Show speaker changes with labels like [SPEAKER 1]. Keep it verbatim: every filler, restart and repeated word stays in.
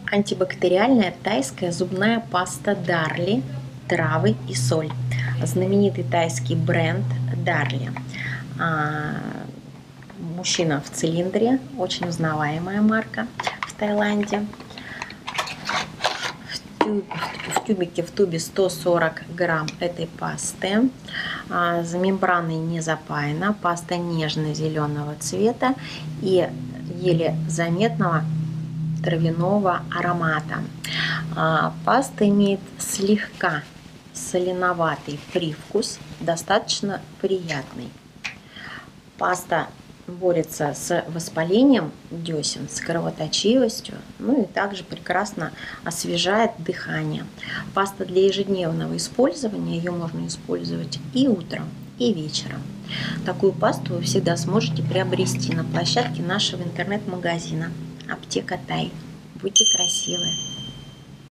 [SPEAKER 1] Антибактериальная тайская зубная паста Дарли, травы и соль. Знаменитый тайский бренд Дарли. Мужчина в цилиндре, очень узнаваемая марка в Таиланде. В тюбике, в тубе сто сорок грамм этой пасты. За мембраной не запаяна. Паста нежно-зеленого цвета и еле заметного травяного аромата. Паста имеет слегка соленоватый привкус, достаточно приятный. Паста борется с воспалением десен, с кровоточивостью, ну и также прекрасно освежает дыхание. Паста для ежедневного использования, ее можно использовать и утром, и вечером. Такую пасту вы всегда сможете приобрести на площадке нашего интернет-магазина Аптека Тай. Будьте красивы!